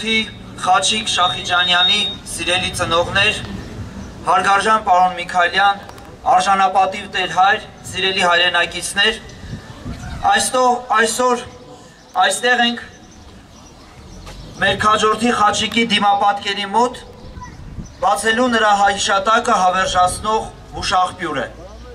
քաջորդի Խաչիկ Շախիջանյանի սիրելի ծնողներ, հարգարժան պարոն Միքայելյան, արժանապատիվ տեր-հայր, սիրելի հայրենակիցներ, այսօր այստեղ ենք մեր քաջորդի Խաչիկի դիմապատկերի մոտ բացելու նրա հիշատակը հավերժացնող հուշաղբյուր է։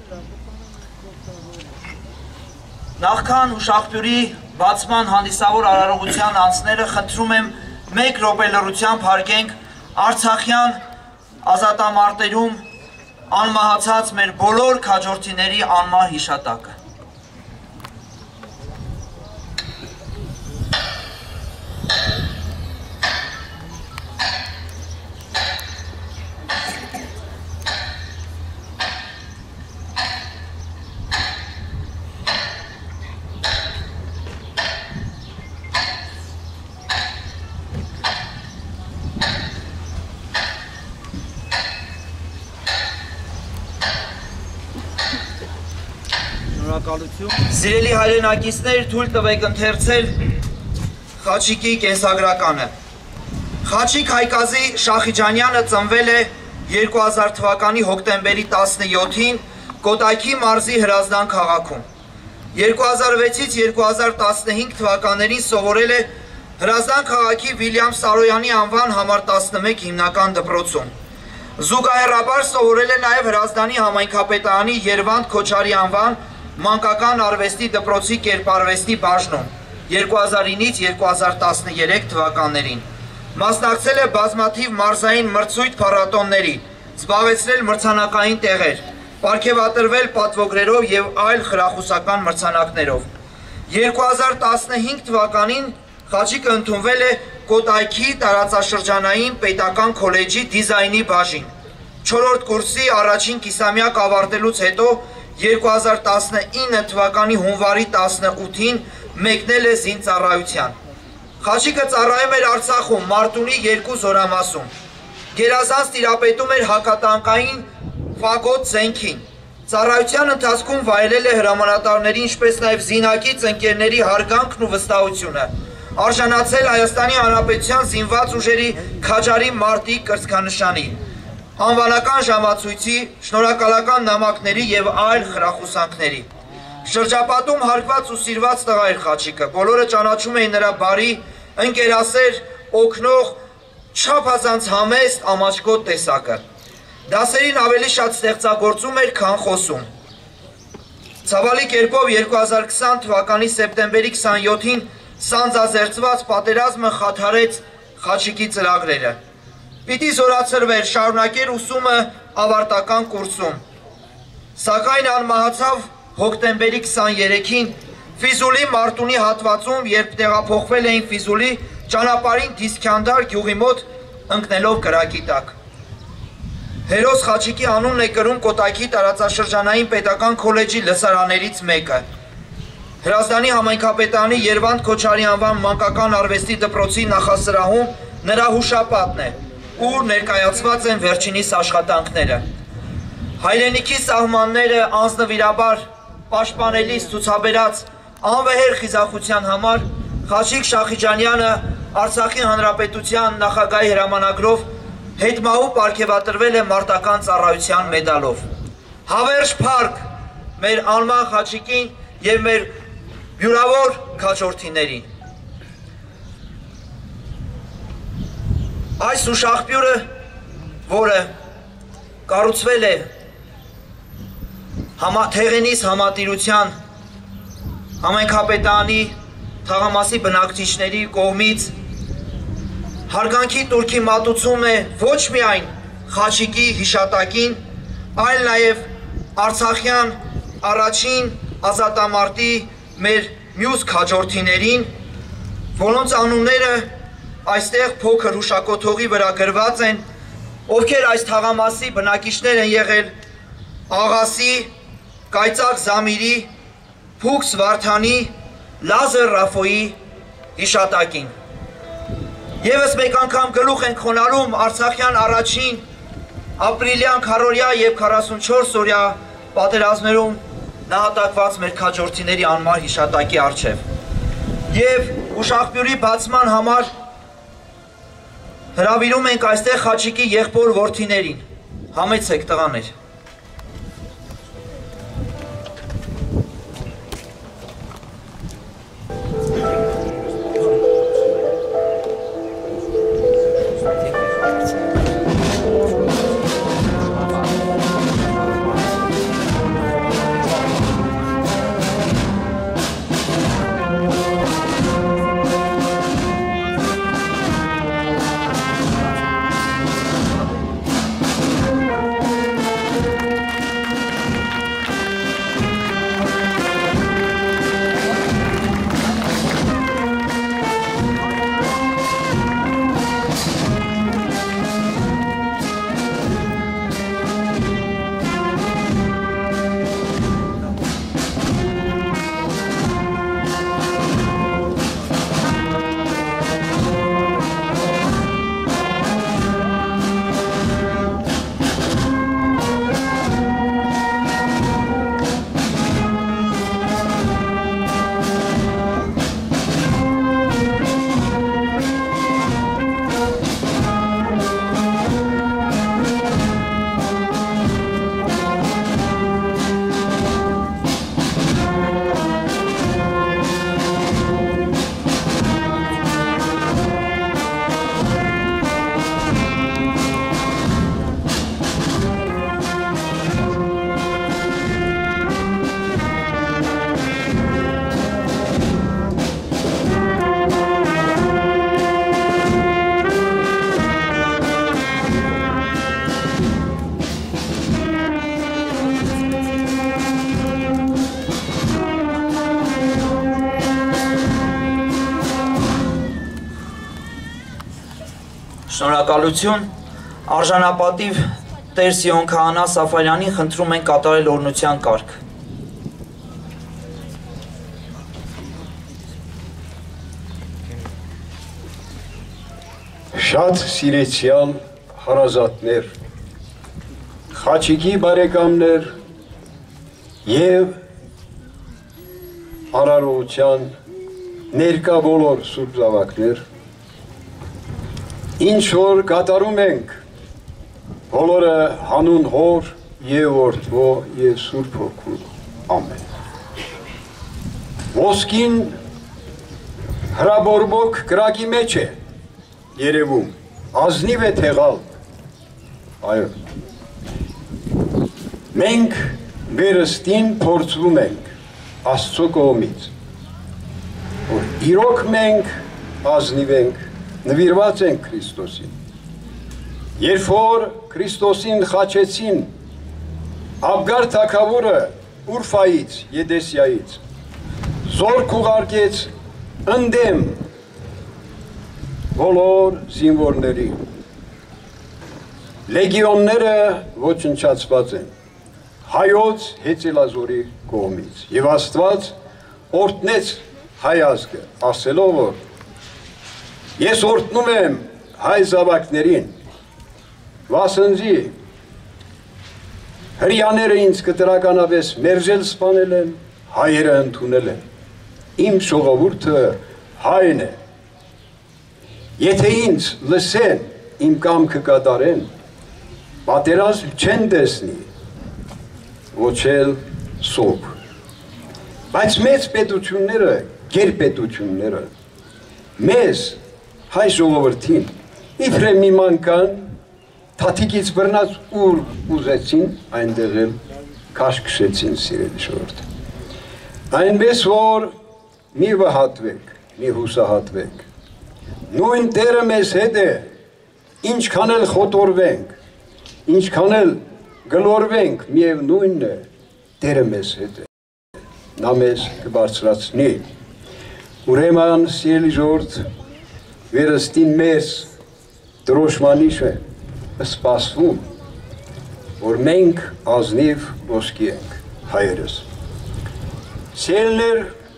Նախքան հուշաղբյուրի բացման հանդիսավոր արարողության անցները խնդրում եմ 1 րոպե լռությամբ հարգենք Արցախյան ազատամարտերում անմահացած մեր բոլոր քաջորդիների անմահ հիշատակը։ Սիրելի հայրենակիցներ, թույլ տվեք ընթերցել Խաչիկի կենսագրականը։ Խաչիկ Հայկազի Շախիջանյանը ծնվել է 2000 թվականի հոկտեմբերի 17-ին Կոտայքի մարզի Հրազդան քաղաքում։ 2006-ից 2015 թվականներին սովորել է Հրազդան քաղաքի Վիլյամ Սարոյանի անվան համար 11 հիմնական դպրոցում։ Զուգահեռաբար սովորել է նաև Հրազդանի համայնքապետարանի Երվանդ Քոչարի անվան մանկական արվեստի դպրոցի կերպարվեստի բաժնում 2009-ից 2013 թվականներին։ Մասնակցել է բազմաթիվ մարզային մրցույթ փառատոների, զբաղեցրել մրցանակային տեղեր, պարգևատրվել պատվոգրերով և այլ խրախուսական մրցանակներով։ 2015 թվականին Խաչիկը ընդունվել է Կոտայքի տարածաշրջանային պետական քոլեջի դիզայնի բաժին։ 4-րդ կուրսի առաջին կիսամյակ ավարտելուց հետո 2019 թվականի հունվարի 18-ին մեկնել է զինծառայության։ Խաչիկը ծառայում էր Արցախում Մարտունի 2 զորամասում։ Գերազանց տիրապետում էր հակատանկային ֆագոտ զենքին։ Ծառայության ընթացքում վայելել է հրամանատարների, ինչպես նաև զինակից ընկերների հարգանքն ու վստահությունը։ Արժանացել Հայաստանի Հանրապետության զինված ուժերի Քաջարի մարտի կրծքանշանի, անվանական ժամացույցի, շնորհակալական նամակների և այլ խրախուսանքների։ Շրջապատում հարգված ու սիրված տղա էր Խաչիկը, բոլորը ճանաչում էին նրա բարի, ընկերասեր, օգնող, չափազանց համեստ, ամաչկոտ տեսակը։ Դասերին ավելի շատ ստեղծագործում էր, քան խոսում։ Ցավալի կերպով 2020 թվականի սեպտեմբերի 27-ին սանձազերծված պատերազմը խաթարեց Խաչիկի ծրագրերը։ Պիտի զորացրվեր, շարունակեր ուսումը ավարտական կուրսում, սակայն անմահացավ հոկտեմբերի 23-ին Ֆիզուլի Մարտունի հատվածում, երբ տեղափոխվել էին Ֆիզուլի ճանապարհին Դիսքանդար գյուղի մոտ ընկնելով կրակի տակ։ Հերոս Խաչիկի անունն է կրում Կոտայքի տարածաշրջանային պետական քոլեջի լսարաներից մեկը։ Հրազդանի համայնքապետարանի Երվանդ Քոչարի անվան մանկական արվեստի դպրոցի նախասրահում նրա հուշապատն է, ուր ներկայացված են վերջինիս աշխատանքները։ Հայրենիքի սահմանները անձնվիրաբար պաշտպանելիս ցուցաբերած անվեհեր խիզախության համար Խաչիկ Շախիջանյանը Արցախի Հանրապետության նախագահի հրամանագրով հետմահու պարգևատրվել է մարտական ծառայության մեդալով։ Հավերժ փառք մեր անմահ Խաչիկին և մեր յուրավոր քաջորդիներին։ Այս հուշաղբյուրը, որը կառուցվել է Թեղենիս համատիրության համայնքապետարանի թաղամասի բնակչիչների կողմից, հարգանքի տուրքի մատուցում է ոչ միայն Խաչիկի հիշատակին, այլ նաև Արցախյան առաջին ազատամարտի մեր մյուս քաջորդիներին, որոնց անունները այստեղ փոքր հուշակոթողի վրա գրված են, ովքեր այս թաղամասի բնակիչներ են եղել Աղասի, Կայծակ Զամիրի, Փուքս Վարդանի, Լազար Ռաֆոյի հիշատակին։ Եվս մեկ անգամ գլուխ ենք խոնարհում Արցախյան առաջին ապրիլյան քառորյա և 44 օրյա պատերազմներում նահատակված մեր քաջորդիների անմար հիշատակի առջև։ Եվ հուշաղբյուրի բացման համար Հրավիրում ենք այստեղ Խաչիկի եղբոր որդիներին։ Համեցեք տղաներ։ Շնորհակալություն, արժանապատիվ Տեր Սիոն Քահանա Սաֆարյանին խնդրում ենք կատարել օրհնության կարգ։ Շատ սիրեցյալ հարազատներ, Խաչիկի բարեկամներ և արարողության ներկա բոլոր սուրբ զավակներ, ինչ որ կատարում ենք բոլորը հանուն Հոր և Որդու և Սուրբ Հոգու ամեն։ Ոսկին հրաբորբոք կրակի մեջ է երևում, ազնիվ է թեղալ, այո։ Մենք վերստին փորձվում ենք Աստծո կողմից, որ իրոք մենք ազնիվ ենք, նվիրված ենք Քրիստոսին։ Երբ որ Քրիստոսին խաչեցին Աբգար թագավորը Ուրֆայից, Եդեսիայից, զորք ուղարկեց ընդդեմ բոլոր զինվորների։ Լեգիոնները ոչնչացված են հայոց հեծելազորի կողմից և Աստված օրհնեց հայ ազգը, ասելով որ ես օրհնում եմ հայ զավակներին, վասնզի հրյաները ինձ կտրականապես մերժել սպանել են, հայերը ընդունել են, իմ ժողովուրդը հայն է, եթե ինձ լսեն, իմ կամքը կատարեն, պատերազմ չեն տեսնի, ոչ էլ սոկ, բայց մեծ պետությունները, գերպետությունները, մեզ հայ ժողովրդին, իբրե մի մանկան, թաթիկից բռնած ուր ուզեցին, այնտեղ էլ քաշքշեցին սիրելի ժողովուրդ։ Այնպես որ մի վհատվեք, մի հուսահատվեք։ Նույն Տերը մեզ հետ է, ինչքան էլ խոտորվենք, ինչքան էլ գլորվենք, միևնույնն է, Տերը մեզ հետ է։ Նա մեզ կբարձրացնի։ Ուրեմն սիրելի ժողովուրդ, վերստին մեզ դրոշմանիշ է սպասվում, որ մենք ազնիվ ոսկի ենք, հայերս։ Սիրելիներ,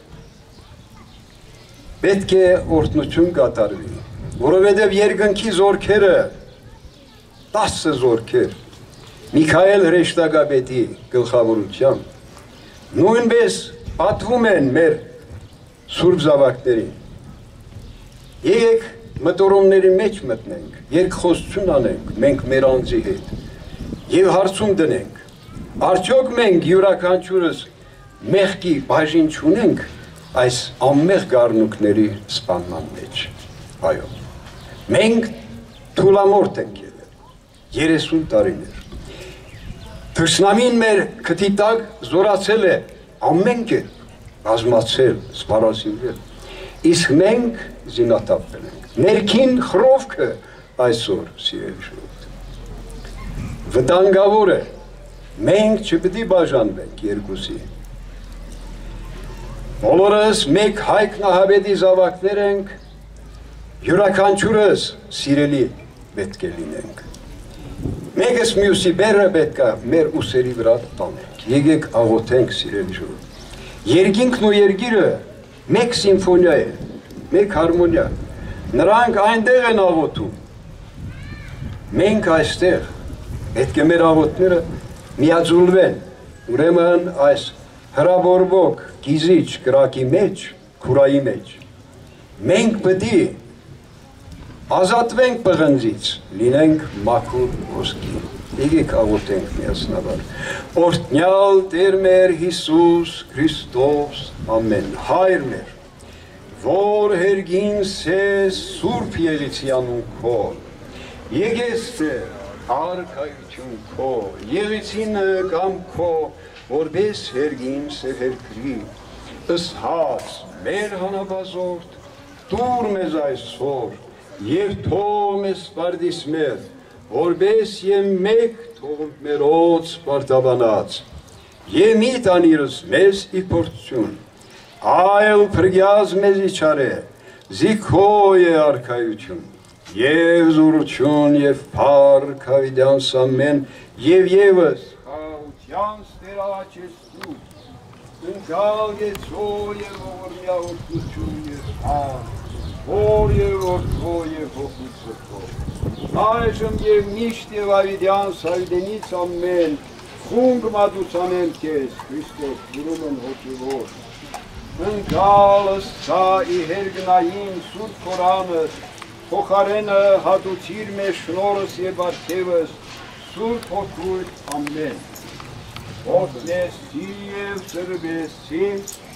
պետք է օրհնություն կատարվի, որովհետև երկնքի զորքերը 10 զորքեր Միքայել հրեշտակապետի գլխավորությամբ նույնպես պատվում են մեր սուրբ զավակներին։ Եկեք մտորումների մեջ մտնենք, երկխոսություն անենք մենք մեր անձի հետ եւ հարցում դնենք, արդյոք մենք յուրաքանչյուրս մեղքի բաժին չունենք այս անմեղ գառնուկների սպանման մեջ։ Այո, մենք թուլամորթ ենք եղել 30 տարիներ։ Թշնամին մեր քթի տակ զորացել է ամեն կերպ, բազմացել, սպառազինվել, իսկ մենք զինաթափվել ենք։ Ներքին խռովքը այսօր սիրելի ժողովուրդ վտանգավոր է, մենք չպետք է բաժանվենք երկուսի։ Բոլորս մեկ Հայկ Նահաբեդի զավակներ ենք, յուրաքանչյուրս սիրելի պետք է լինենք։ Մեկս մյուսի բերը պետք է մեր ուսերի վրա տանենք։ Եկեք աղոթենք սիրելի ժողովուրդ։ Երկինքն ու երկիրը մեկ սիմֆոնիա է, մեկ հարմոնիա։ Նրանք այնտեղ են աղոթում։ Մենք այստեղ պետք է մեր աղոթները միաձուլվեն։ Ուրեմն այս հրաբորբոք գիզիչ կրակի մեջ, քուրայի մեջ մենք պետք է ազատվենք պղնձից, լինենք մաքուր ոսկի։ Եկեք աղոթենք միասնաբար։ Օրհնյալ Տեր մեր Հիսուս Քրիստոս, ամեն, Հայր մեր, որ հերգինս ես սուրբ եղեցի անուն քո, եկես Տեր, արքայություն քո, եղեցինը կամ քո, որպես հերգինս է հերկրի, ըսհաց մեր հանապազորդ, տուր մեզ այսօր, և թող մեզ սպարդիս մեր, որպես և մեկ թող մերոց պարտաբանած, և մի տանիրս մեզ իպորցություն, այլ պրգյազ մեզ իչարե, զիքո է արքայություն, և զուրություն և պարք հավիդյանս ամեն, և եվս խաղությանս տերաչեսու, ընկալ գեցո և ողորմյա որդություն և պարք, որ և որդո և հոգուցրքո, այժմ և միշտ և ավիդյան սավիդենից ամեն, խունգ մատուցանեն կեզ, Քրիստոս գրումն հոգևոր, ընկալս սա ի հերգնային սուրբ կորանս, փոխարենը հատուցիր մեր շնորհս և բարգևս, սուրբ հոգույթ ամեն, օգնեցի և ծրվեցի,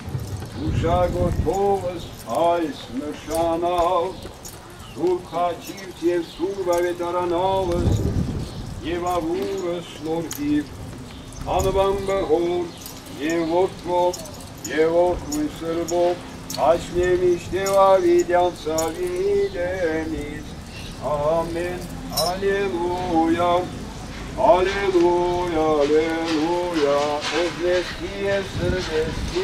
ուշագոթովս այս նշանալ, սուրբ խաչիվց և սուրբ ավետարանալս, և ավուրս շնորհիվ, անվան բհոր, և որդվով, և որդվույն սրբով, Աչնեմ իշտև ավիդյան ծավիդենից, ամեն, ալելույա, ալելույա, ալելույա, օգնեցի և սրբեցի,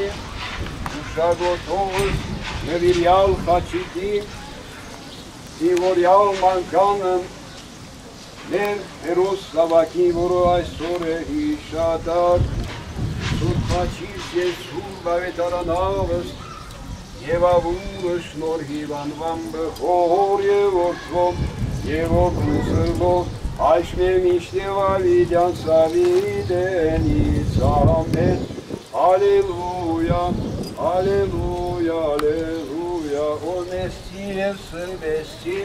ուշագոթովս, նվիրյալ խաչիկի, սիվորյալ մանկանն, մեր հերոս զավակի, որը այսօր է հիշատակ, սուրբ խաչից և սուրբ ավետարանալս, և ավուրը շնորհիվ անվան բխոր և որդվով, և որդու սրբով, Աչնեմ իշտև ավիդյան ծավիդենից, ամեն, ալելույա, ալելույա, ալելույա, օրնեցի և սրբեցի,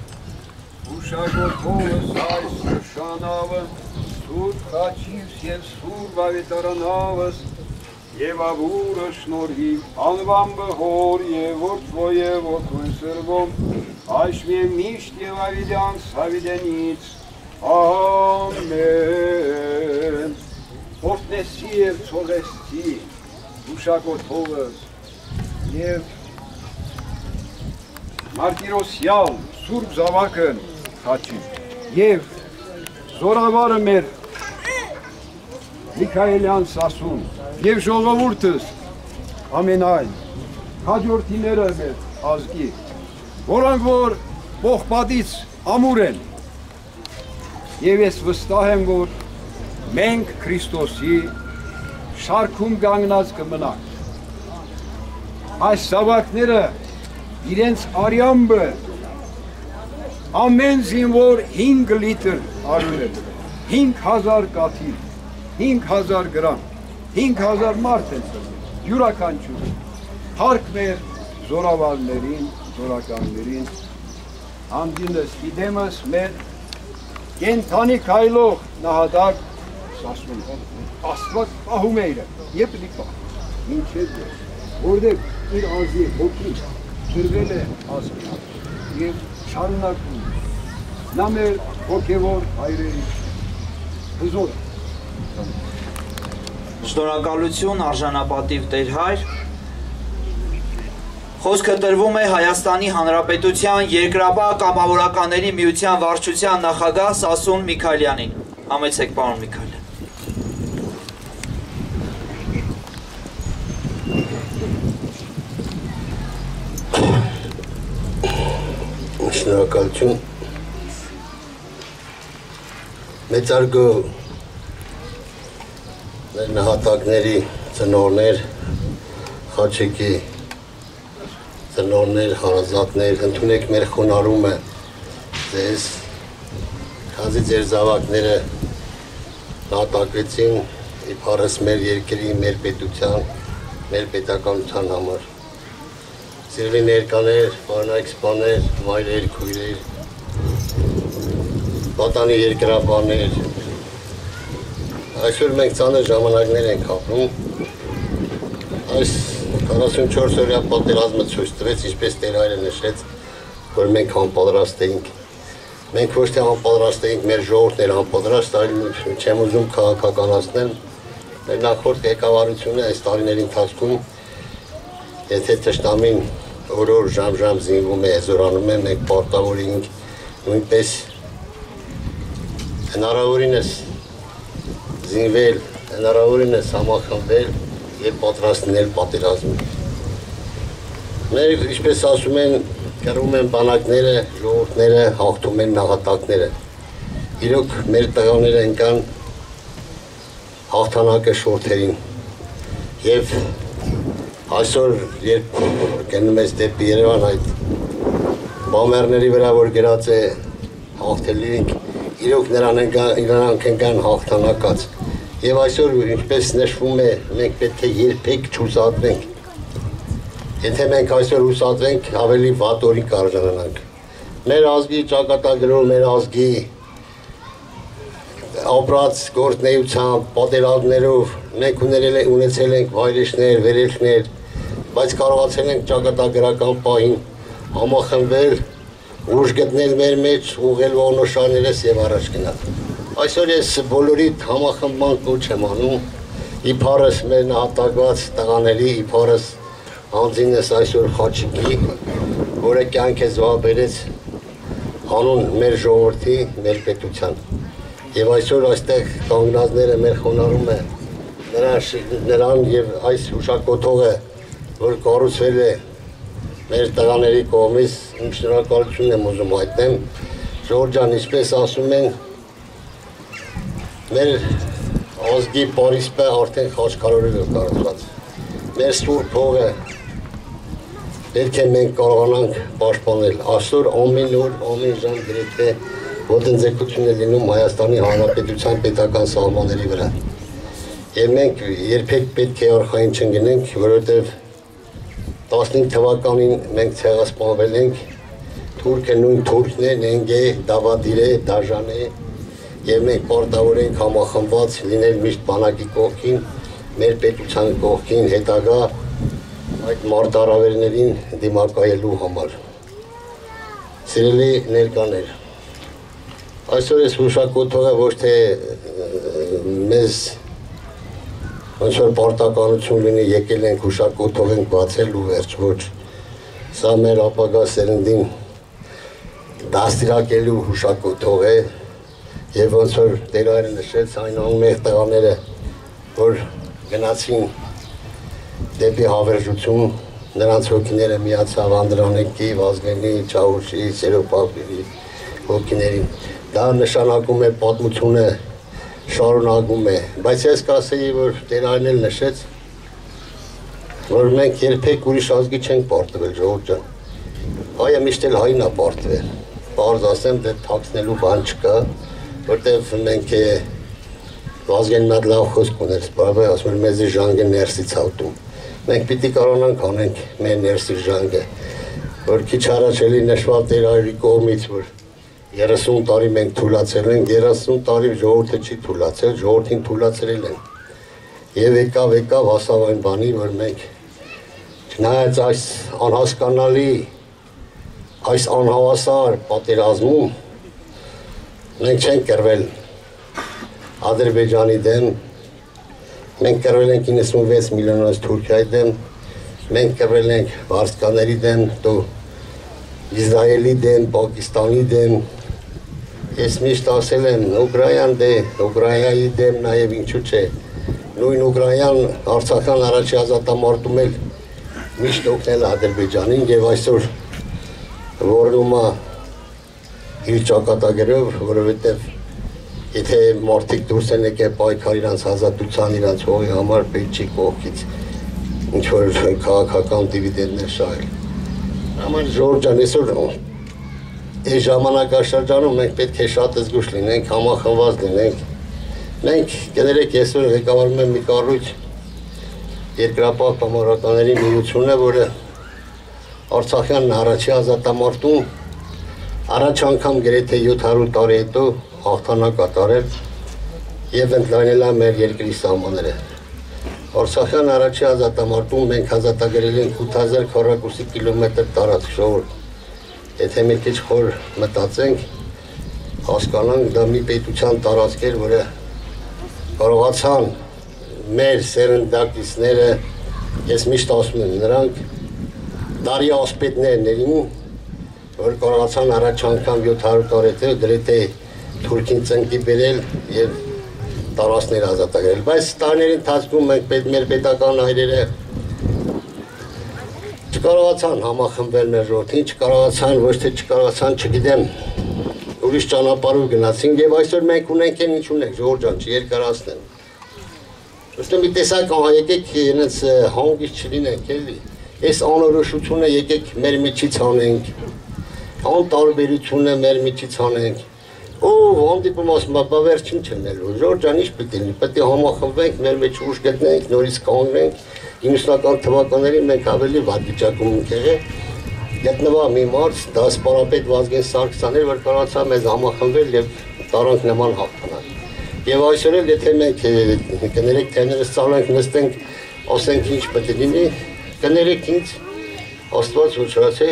ուշագոթովս այս նշանավը, սուրբ խաչիվս և սուրբ ավետարանալս, և ավուրը շնորհիվ, անվան բհոր և որդվո և որդուն սրբով, Աչնեմ միշտ և ավիդյան ծավիդենից, ամեն, օրհնեցի և ցողեցի, ուշագոթովս և մարտիրոսյալ սուրբ զավակն խաչի և զորավարը մեր Միքայելյան Սասուն և ժողովուրդս ամենայն հաջորդիները մեր ազգի, որոնք որ ողբատից ամուր են, և ես վստահ եմ, որ մենք Քրիստոսի շարքում կանգնած կմնանք։ Այս զավակները իրենց արյամբը ամեն զինվոր 5 լիտր արունել, 5000 կաթիլ, 5000 գրամ, 5000 մարդ են յուրաքանչյուր, հարկ մեր զորավարներին, զորականներին, Համդինս իդեմս մեր կենթանի քայլող նահատակ ասում Աստված պահում է իրը եւ պիտի պահի մինչեւ որտեղ իր ազգի հոգին ծրվել է ազգի եւ շարունակում նա մեր հոգեվոր հայրերի հզոր Շնորհակալություն արժանապատիվ Տեր հայր Խոսքը տրվում է Հայաստանի Հանրապետության Երկրաբաց կամավորականների միության վարչության նախագահ Սասուն Միքայելյանին Համեցեք պարոն Միքայելյան Շնորհակալություն մեծարգո մեր նահատակների ծնողներ Խաչիկի ծնողներ հարազատներ ընդունեք մեր խոնարհումը ձեզ քանզի ձեր զավակները նահատակվեցին իբարս մեր երկրի մեր պետության մեր պետականության համար Սիրելի ներկաներ, պարոնայք սպաներ, մայրեր, քույրեր, պատանի երկրաբաններ, այսօր մենք ծանր ժամանակներ ենք ապրում, այս 44 օրյա պատերազմը ցույց տվեց, ինչպես Տեր հայրը նշեց, որ մենք անպատրաստ էինք, մենք ոչ թե անպատրաստ էինք, մեր ժողովուրդն էր անպատրաստ, այլ չեմ ուզում քաղաքականացնել, մեր նախորդ ղեկավարությունը այս տարիների ընթացքում Եթե թշնամին օր-օր ժամ-ժամ զինվում է, զորանում է, մենք պարտավոր ենք նույնպես հնարավորինս զինվել, հնարավորինս համախմբել եւ պատրաստնել պատերազմին։ Մեր, ինչպես ասում են, կռվում են բանակները, ժողովուրդները, հաղթում են նահատակները։ Իրոք մեր տղաները ընկան հաղթանակը շորթերին եւ Այսօր, երբ գնում ես դեպի Երևան այդ բամերների վրա, որ գրած է հաղթելի ենք, իրոք նրանք ընկան հաղթանակած։ Եվ այսօր, ինչպես նշվում է, մենք պետք է երբեք չհուսահատվենք։ Եթե մենք այսօր հուսահատվենք, ավելի վատ օրի կարժանանանք։ Մեր ազգի ճակատագրով, մեր ազգի ապրած գործնեությամբ, պատերազմներով մենք ունեցել ենք վայրեջներ, վերելքներ, բայց կարողացել ենք ճակատագրական պահին համախմբվել, ուժ գտնել մեր մեջ, ուղղել ողնոշարներս եւ առաջ գնալ։ Այսօր ես բոլորիդ համախմբման կոչ եմ անում, իբարս մեր նահատակված տղաների, իբարս անձինս այսօր Խաչիկի, որը կյանք է զոհաբերեց հանուն մեր ժողովրդի, մեր պետության։ Եվ այսօր այստեղ կանգնածները մեր խոնարհում է նրան եւ այս հուշակոթողը, որ կառուցվել է մեր տղաների կողմից, իմ շնորհակալությունն եմ ուզում հայտնել։ Ժողովուրդ ջան, ինչպես ասում են, մեր ազգի պարիսպը արդեն խաչքարորով է կառուցված։ Մեր սուրբ հողը պետք է մենք կարողանանք պաշտպանել։ Այսօր ամեն օր, ամեն ժամ գրեթե ոտնձգություն է լինում Հայաստանի Հանրապետության պետական սահմանների վրա։ Եվ մենք երբեք պետք է արխային չընկնենք, որովհետև 15 թվականին մենք ցեղասպանվել ենք, թուրքը նույն թուրքն է, նենք է, դավադիր է, դաժան է, եւ մենք պարտավոր ենք համախմբված լինել միշտ բանակի կողքին, մեր պետության կողքին, հետագա այդ մարտահրավերներին դիմակայելու համար։ Սիրելի ներկաներ, այսօր ես հուշակոթողը ոչ թե մեզ ոնց որ պարտականություն լինի եկել ենք հուշակոթող ենք բացել ու վերջ ոչ սա մեր ապագա սերնդին դաստիարակելու հուշակոթող է եւ ոնց որ Տեր հայրը նշեց այն անմեղ տղաները որ գնացին դեպի հավերժություն նրանց հոգիները միացավ Անդրանիկի, Վազգենի, Չաուշի, Սերոպապի հոգիներին դա նշանակում է պատմությունը շարունակում է, բայց ես կասեի, որ Տեր հայրն էլ նշեց, որ մենք երբեք ուրիշ ազգի չենք պարտվել, ժողովուրդ ջան։ Հայը միշտ էլ հային է պարտվել։ Պարզ ասեմ, դե թաքցնելու բան չկա, որտեղ մենք Վազգեն մի հատ լավ խոսք ուներ, սպարվայ ասում էր մեզի ժանգը ներսից հատում։ Մենք պիտի կարողանանք անենք մեր ներսի ժանգը։ որ քիչ առաջ էլի նշված էր այրի կողմից, որ 30 տարի մենք թուլացել ենք, 30 տարի ժողովուրդը չի թուլացել, ժողովրդին թուլացրել են։ Եվ եկավ հասավ այն բանի, որ մենք չնայած այս անհասկանալի, այս անհավասար պատերազմում մենք չենք կռվել Ադրբեջանի դեմ, մենք կռվել ենք 96 միլիոնոց Թուրքիայի դեմ, մենք կռվել ենք վարսկաների դեմ, Իսրայելի դեմ, Պակիստանի դեմ, ես միշտ ասել եմ Ուկրաինան Ուկրաինայի դեմ նաև ինչու չէ, նույն Ուկրաինան Արցախյան առաջի ազատամարտում էլ միշտ օգնել Ադրբեջանին եւ այսօր որնում է իր ճակատագրով, որովհետեւ եթե մարդիկ դուրս են եկել պայքար իրանց ազատության, իրանց հողի համար պետք չի կողքից ինչ որ քաղաքական դիվիդենդներ շահել։ Համար Ժորժ ջան, այսօր այս ժամանակաշրջանում մենք պետք է շատ զգուշ լինենք, համախմբված լինենք։ Մենք կներեք այսօր ղեկավարում եմ մի կառույց Երկրապահ կամավորականների միությունը, որը Արցախյան առաջի ազատամարտում առաջ անգամ գրեթե 700 տարի հետո հաղթանակ կատարել եւ ընդլայնել է մեր երկրի սահմանները։ Արցախյան առաջի ազատամարտում մենք ազատագրել ենք 8000 քառակուսի կիլոմետր տարածք ժողովուրդ։ Եթե մի քիչ խոր մտածենք, հասկանանք դա մի պետության տարածք էր, որը կարողացան մեր սերնդակիցները, ես միշտ ասում եմ, նրանք դարի ասպետներն էին, որ կարողացան առաջ անգամ 700 տարի հետո գրեթե Թուրքին ծնկի բերել եւ տարածքներ ազատագրել, բայց տարիների ընթացքում մենք մեր պետական հայրերը չկարողացան համախմբել մեր ժողովրդին, չկարողացան, ոչ թե չկարողացան, չգիտեմ, ուրիշ ճանապարհով գնացին եւ այսօր մենք ունենք ինչ ունենք, Ժորժ ջան, չերկարացնեմ։ Ըստ մի տեսակ եկեք այնց հանգիստ չլինենք, էլի։ Այս անորոշությունը եկեք մեր միջից անենք, անտարբերությունը մեր միջից անենք։ Ով հանդիպում ասում է, բա վերջին չնելու, Ժորժ ջան, ինչ պետք է լինի, պետք է համախմբենք, մեր մեջ ուժ գտնենք, նորից կանգնենք, 90-ական թվականներին մենք ավելի վատ վիճակում ենք եղել, գտնվա մի մարդ, դասպարապետ Վազգեն Սարգսյանն էր, որ կարողացավ մեզ համախմբել եւ տարանք նման հաղթանակ։ Եվ այսօր էլ եթե մենք կներեք թեներս ցանենք նստենք, ասենք ինչ պետք է լինի, կներեք ինձ, Աստված ուշացե,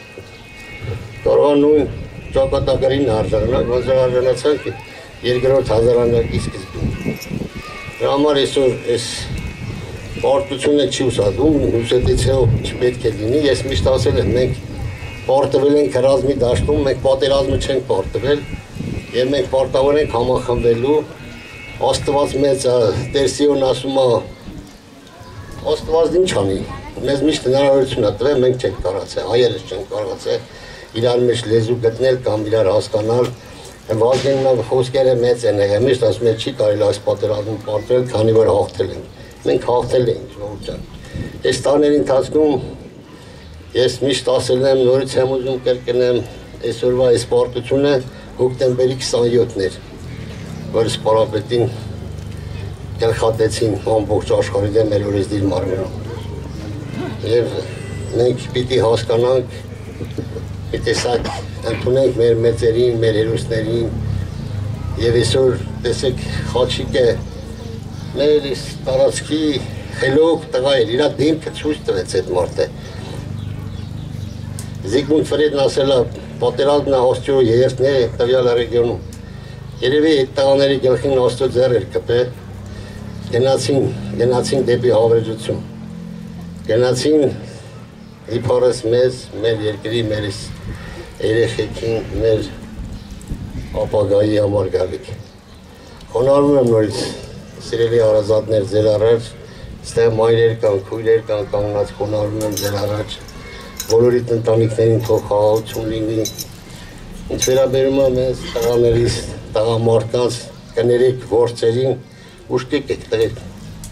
կարող նույն ճակատագրին արժանանք, ոնց արժանացանք երկրորդ հազարամյակի սկզբին։ Դրա համար այսօր այս պարտությունը չի ուսադրում, ուսետիցիով չպետք է լինի, ես միշտ ասել եմ, մենք պարտվել ենք հրազմի դաշտում, մենք պատերազմը չենք պարտվել եւ մենք պարտավոր ենք համախմբելու, Աստված մեծ է, Տեր Սիոն ասում է, Աստված ինչ անի, մեզ միշտ հնարավորություն է տվել, մենք չենք կարողացել, հայերս չենք կարողացել իրար մեջ լեզու գտնել կամ իրար հասկանալ, Վազգենն խոսքերը մեծ են եղել, միշտ ասում է չի կարելի այս պատերազմում պարտվել, քանի որ հաղթել ենք։ Մենք հաղթել ենք, Ժորժ ջան։ Այս տարիների ընթացքում ես միշտ ասել եմ, նորից եմ ուզում կրկնեմ, այսօրվա այս պարտությունը հոկտեմբերի 27-ն էր, որ սպարապետին գլխատեցին ամբողջ աշխարհի դեմ մեր օրեսդիր մարմնում։ Եվ մենք պիտի հասկանանք, մի տեսակ ընդունենք մեր մեծերին, մեր հերոսներին եւ այսօր տեսեք Խաչիկը մեր տարածքի խելոք տղա էր, իր դեմքը ցույց տվեց այդ մարդը։ Զիգմունդ Ֆրեդն ասել է, պատերազմն է Աստծո երեսն է տվյալ ռեգիոնում։ Երևի այդ տղաների գլխին Աստծո ձեռ էր կպել, գնացին դեպի հավերժություն, գնացին իբարս մեզ, մեր երկրի, մեր երեխեքին, մեր ապագայի համար գալիք։ Խոնարհվում եմ նորից, սիրելի հարազատներ, ձեր առաջ, ստեղ մայրեր կան, քույրեր կան, կանգնած խոնարհվում եմ ձեր առաջ, բոլորիդ ընտանիքներին թող խաղաղություն լինի։ Ինչ վերաբերում է մեզ տղաներից, տղամարդկանց, կներեք գործերին, ուշքեք եք տղեկ,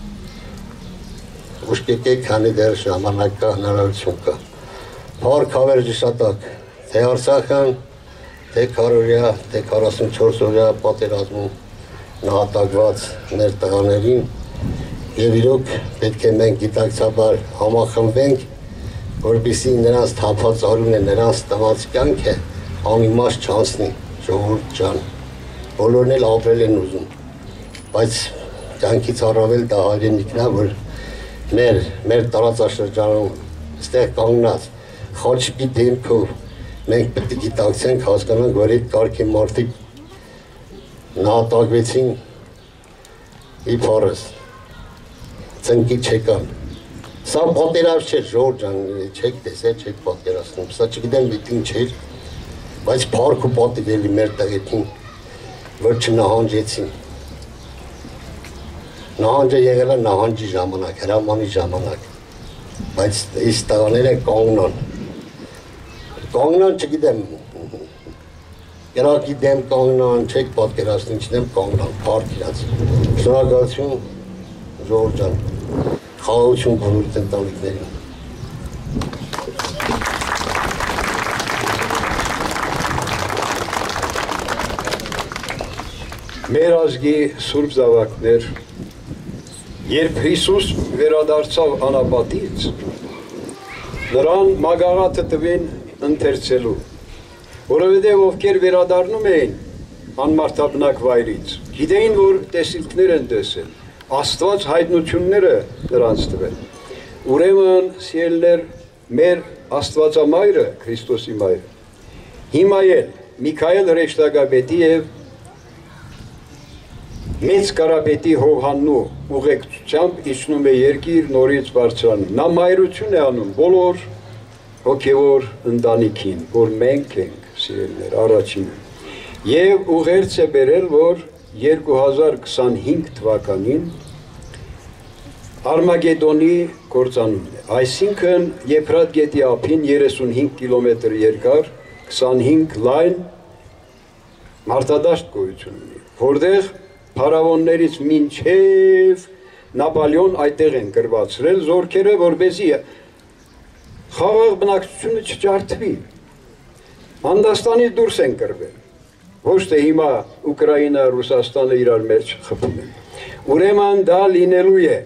ուշքեք, քանի դեռ ժամանակ կա, հնարավորություն կա։ Փառք հավերժշատակ, թե Արցախյան, թե քարորյա, թե 44 օրյա պատերազմում նահատակված մեր տղաներին եւ իրոք պետք է մենք գիտակցաբար համախմբենք, որպեսզի նրանց թափած արյունը նրանց տված կյանքը անիմաստ չանցնի, ժողովուրդ ջան, բոլորն էլ ապրել են ուզում, բայց կյանքից առավել դա հայրենիքն է, որ մեր տարածաշրջանում այստեղ կանգնած խաչիկի դեմքով մենք պետք է գիտակցենք, հասկանանք, որ այդ կարգի մարդիկ նահատակվեցին իբարս ծնկի չեկան։ Սա պատերազմ չէր, ժողովուրդ ջան, չեք տեսել, չեք պատերազմում, սա չգիտեմ միտինգ չէր, բայց փառք ու պատիվ էլի մեր տղերքին, որ չնահանջեցին։ Նահանջը եղել է նահանջի ժամանակ, հրամանի ժամանակ, բայց այս տղաները կանգնան, չգիտեմ, կրակի դեմ կանգնան, չեք պատկերացնում, չդեմ կանգնան, փառք իրաց։ Շնորհակալություն, ժողովուրդ ջան, խաղաղություն բոլորի ընտանիքներին։ Մեր ազգի սուրբ զավակներ, երբ Հիսուս վերադարձավ անապատից, նրան մագաղաթը տվին ընթերցելու, որովհետև ովքեր վերադառնում էին անմարդաբնակ վայրից, գիտեին, որ տեսիլքներ են տեսել, Աստված հայտնությունները նրանց տվել։ Ուրեմն սիրելիներ, մեր Աստվածամայրը, Քրիստոսի մայրը, հիմա էլ Միքայել հրեշտակապետի եւ մեծ կարապետի Հովհաննու ուղեկցությամբ իջնում է երկիր նորից բարձրանում։ Նա մայրություն է անում բոլոր հոգևոր ընտանիքին, որ մենք ենք, սիրելիներ, առաջինը։ Եվ ուղերձ է բերել, որ 2025 թվականին Արմագեդոնի կործանումն է, այսինքն Եփրատ գետի ափին 35 կիլոմետր երկար, 25 լայն մարտադաշտ գոյություն ունի, որտեղ փարավոններից մինչև Նապոլեոն այդտեղ են գրվածրել զորքերը, որպեսզի խաղաղ բնակչությունը չջարդվի։ Հնդկաստանից դուրս են կրվել, ոչ թե հիմա Ուկրաինա, Ռուսաստանը իրար մեջ խփում են։ Ուրեմն դա լինելու է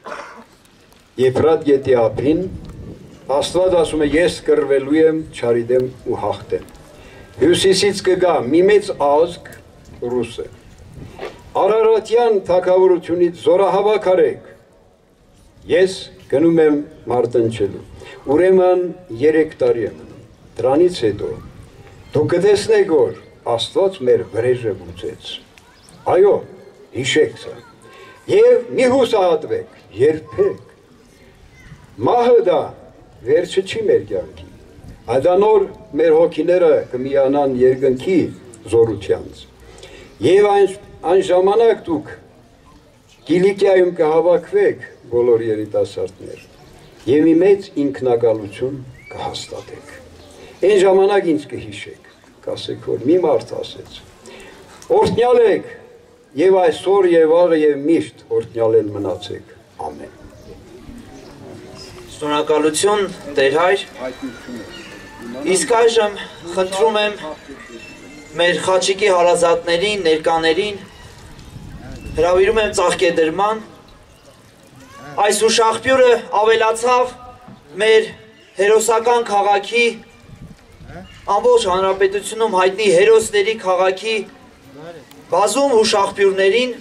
Եփրատ գետի ափին, Աստված ասում է, ես կռվելու եմ չարի դեմ ու հաղթեմ։ Հյուսիսից կգա մի մեծ ազգ ռուսը։ Արարատյան թագավորությունից զորահավաք արեք։ Ես գնում եմ մարտնչելու։ Ուրեմն 3 տարի եմ մնում։ Դրանից հետո դուք կտեսնեք, որ Աստված մեր վրեժը բուծեց։ Այո, հիշեք սա։ Եվ մի հուսահատվեք, երբեք։ Մահը դա վերջը չի մեր կյանքի։ Այդանոր մեր հոգիները կմիանան երկնքի զորությանց։ Եվ այն ժամանակ դուք Կիլիկիայում կհավաքվեք բոլոր երիտասարդներ եւ մի մեծ ինքնակալություն կհաստատեք։ Այն ժամանակ ինձ կհիշեք, կասեք, որ մի մարդ ասեց. Օրհնյալ եք եւ այսօր եւ վաղը եւ միշտ օրհնյալ են մնացեք։ Ամեն։ Շնորհակալություն, Տեր հայր։ Իսկ այժմ խնդրում եմ մեր խաչիկի հարազատներին, ներկաներին, հրավիրում եմ ծաղկեդրման։ Այս ուշաղբյուրը ավելացավ մեր հերոսական քաղաքի, ամբողջ հանրապետությունում հայտնի հերոսների քաղաքի բազում ուշաղբյուրներին,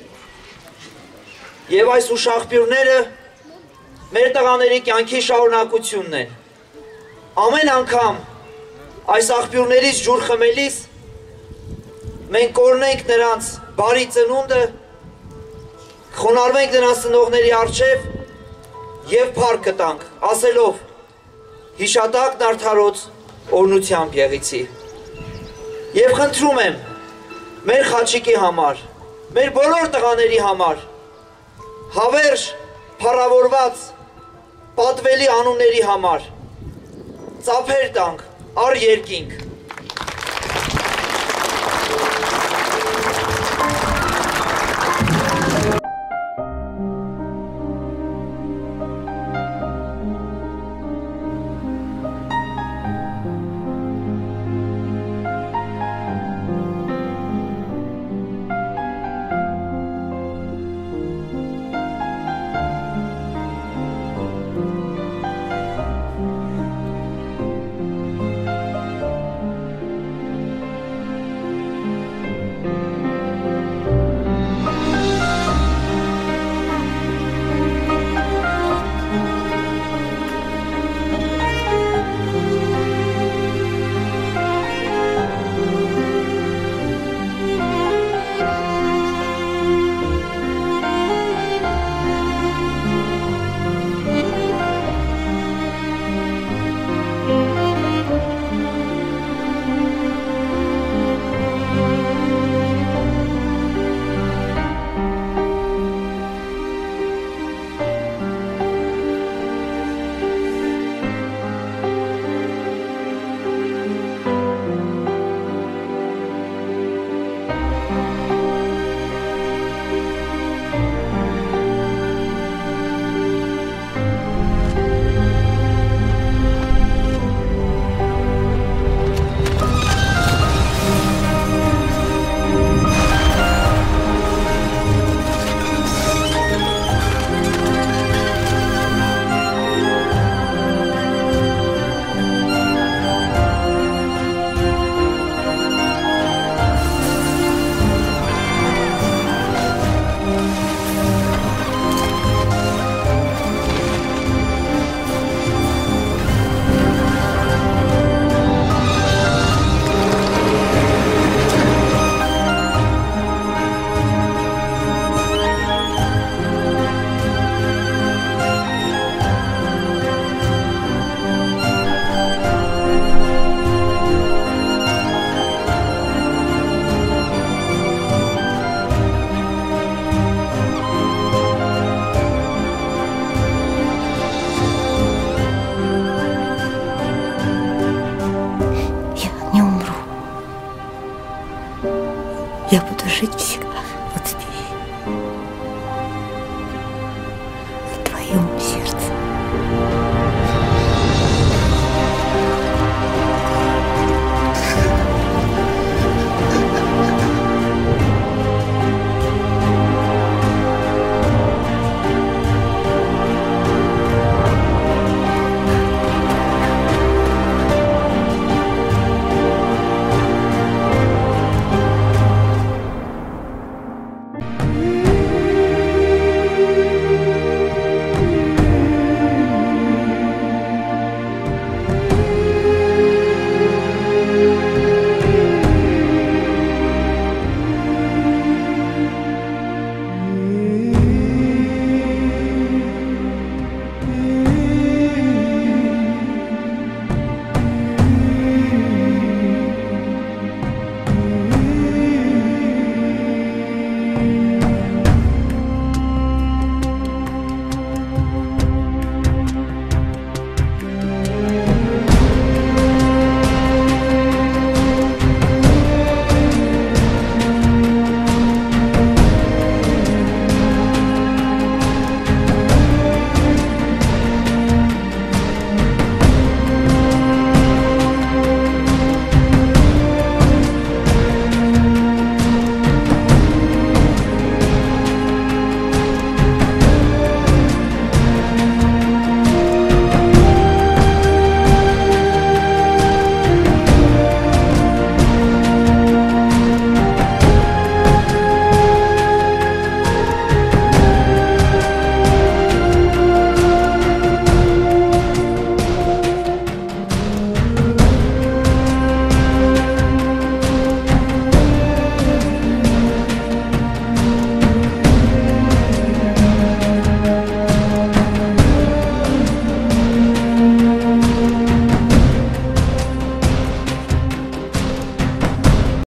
եւ այս ուշաղբյուրները մեր տղաների կյանքի շարունակությունն են։ Ամեն անգամ այս աղբյուրներից ջուր խմելիս մենք կորնենք նրանց բարի ծնունդը, խոնարհվենք նրանց ծնողների առջև եւ փառք կտանք, ասելով հիշատակն արդարոց օրհնությամբ եղիցի։ Եվ խնդրում եմ մեր խաչիկի համար, մեր բոլոր տղաների համար, հավերժ փառավորված պատվելի անունների համար ծափեր տանք, առ երկինք։ Ղուկասյան։